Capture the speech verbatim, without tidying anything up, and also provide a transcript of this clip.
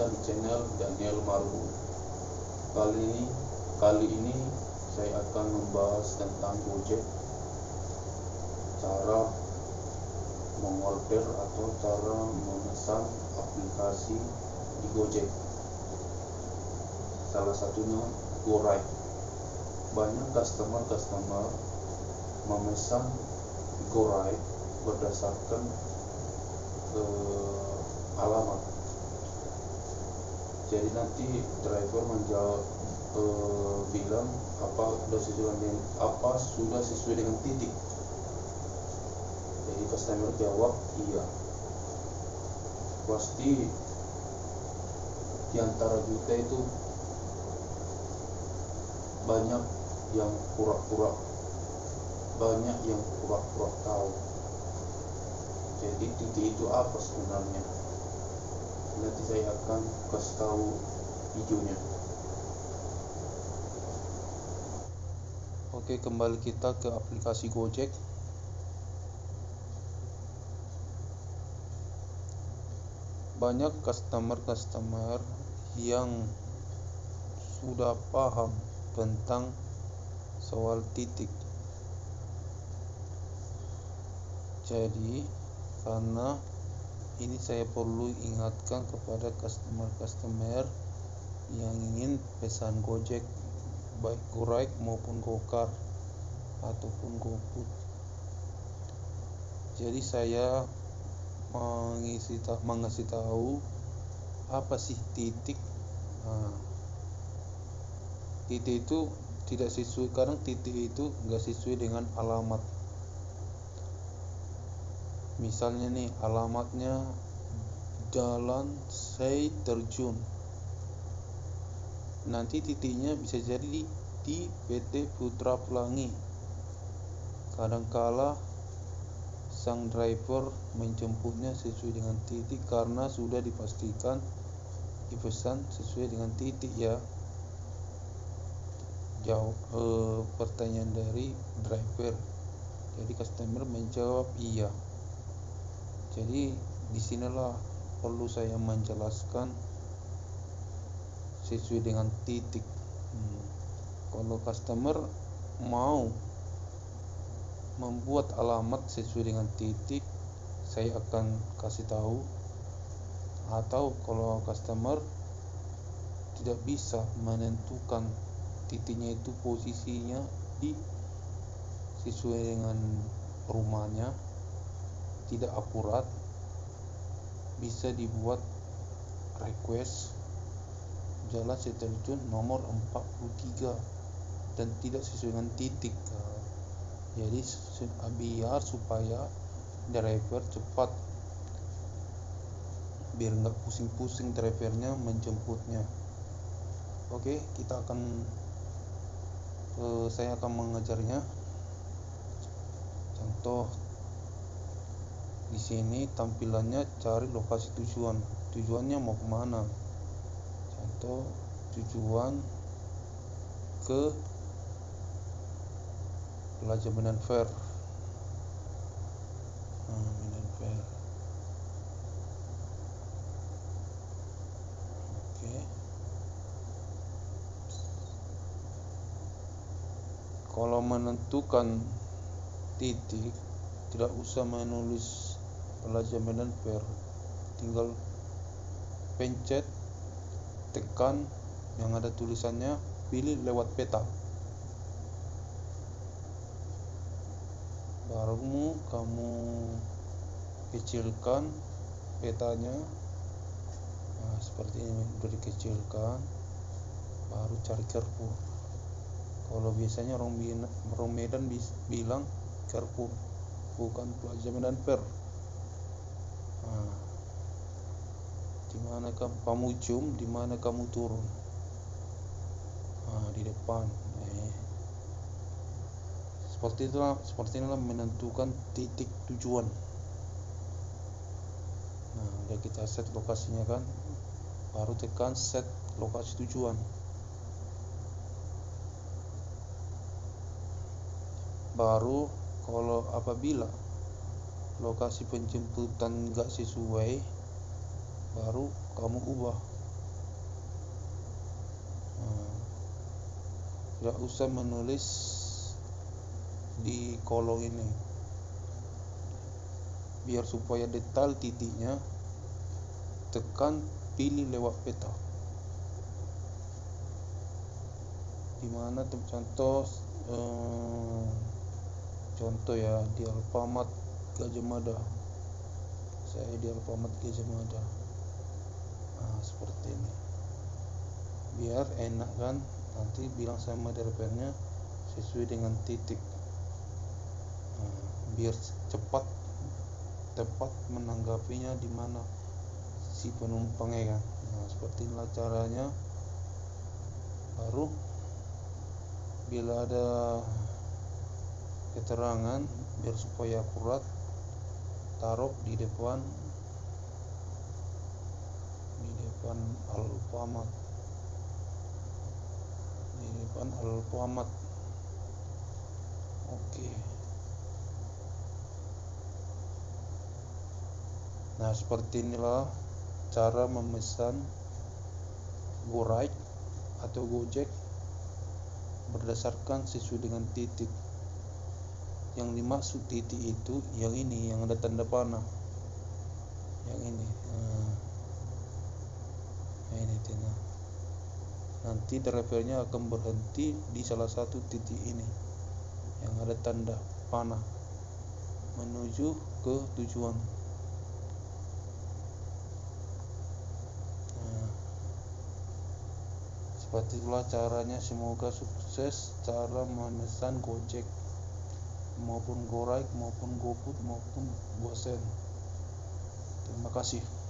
datang di channel Daniel Marbu. Kali ini, kali ini saya akan membahas tentang Gojek, cara mengorder atau cara memesan aplikasi di Gojek. Salah satunya GoRide. Banyak customer-customer memesan GoRide berdasarkan eh, alamat. Jadi nanti driver menjawab eh, bilang apa sudah sesuai dengan apa sudah sesuai dengan titik. Jadi customer jawab iya. Pasti di antara kita itu banyak yang pura-pura banyak yang pura-pura tahu. Jadi titik itu apa sebenarnya? Nanti saya akan kasih tahu videonya. Oke, kembali kita ke aplikasi Gojek. Banyak customer-customer yang sudah paham tentang soal titik. Jadi karena ini saya perlu ingatkan kepada customer-customer yang ingin pesan Gojek, baik GoRide maupun GoCar ataupun GoFood. Jadi saya mengisi mengasih tahu apa sih titik. Nah, titik itu tidak sesuai, kadang titik itu enggak sesuai dengan alamat. Misalnya nih, alamatnya Jalan Sei Terjun. Nanti titiknya bisa jadi di, di P T Putra Pelangi. Kadangkala sang driver menjemputnya sesuai dengan titik karena sudah dipastikan dipesan sesuai dengan titik ya. Jawab eh, pertanyaan dari driver. Jadi customer menjawab iya. Jadi disinilah perlu saya menjelaskan sesuai dengan titik. Hmm. Kalau customer mau membuat alamat sesuai dengan titik, saya akan kasih tahu. Atau kalau customer tidak bisa menentukan titiknya itu posisinya di sesuai dengan rumahnya, tidak akurat, bisa dibuat request Jalan Sei Terjun nomor empat puluh tiga dan tidak sesuai dengan titik. Jadi biar supaya driver cepat, biar nggak pusing-pusing drivernya menjemputnya. Oke, kita akan eh, saya akan mengajarnya. Contoh di sini tampilannya cari lokasi tujuan. Tujuannya mau kemana? Contoh tujuan ke Plaza Medan Fair. Nah, Medan Fair. Oke. Kalau menentukan titik, tidak usah menulis Plaza Medan Fair, tinggal pencet, tekan yang ada tulisannya, pilih lewat peta. Baru kamu kecilkan petanya. Nah, seperti ini sudah dikecilkan. Baru cari Carrefour. Kalau biasanya orang Medan bilang Carrefour, bukan Plaza Medan Fair. Nah, di mana kamu zoom, di mana kamu turun? Nah, di depan. Eh. Seperti itulah, seperti inilah menentukan titik tujuan. Nah, udah kita set lokasinya kan, baru tekan set lokasi tujuan. Baru kalau apabila lokasi penjemputan nggak sesuai, baru kamu ubah tidak usah menulis di kolom ini, biar supaya detail titiknya, tekan pilih lewat peta. Dimana contoh eh, contoh ya di Alfamart Gajah Mada, saya di Alfamart Gajah Mada. Nah, seperti ini, biar enak kan, nanti bilang sama drivernya sesuai dengan titik. Nah, biar cepat tepat menanggapinya di mana si penumpangnya kan. Nah, seperti inilah caranya. Baru bila ada keterangan, biar supaya akurat, taruh di depan di depan Alfamart di depan Alfamart. Oke. Nah, seperti inilah cara memesan GoRide atau Gojek berdasarkan sesuai dengan titik. Yang dimaksud titik itu yang ini, yang ada tanda panah, yang ini. Nah, ini nah. Nanti drivernya akan berhenti di salah satu titik ini yang ada tanda panah menuju ke tujuan. Nah, seperti itulah caranya. Semoga sukses cara memesan Gojek maupun GoRide maupun GoFood maupun GoSend. Terima kasih.